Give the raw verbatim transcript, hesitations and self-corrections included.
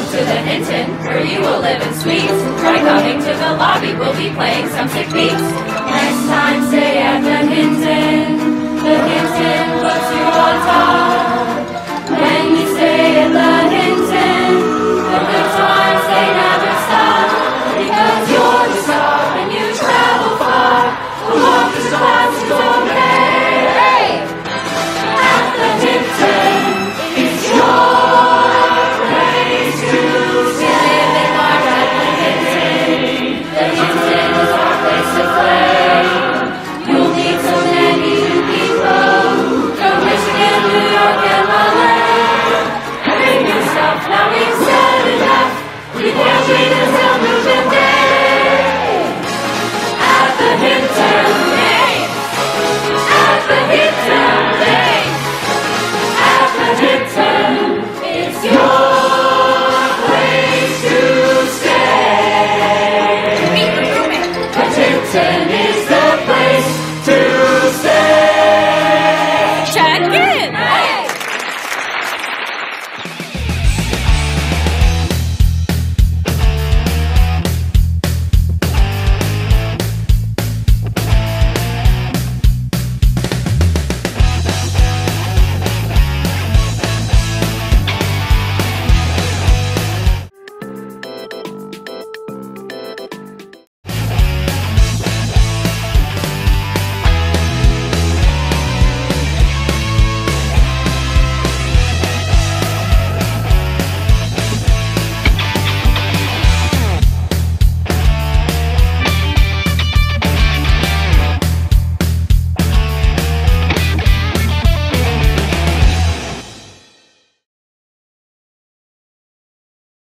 to the Hinton, where you will live in suites. Try coming to the lobby, we'll be playing some sick beats. Next time, stay at the Hinton. The Hinton puts you on top.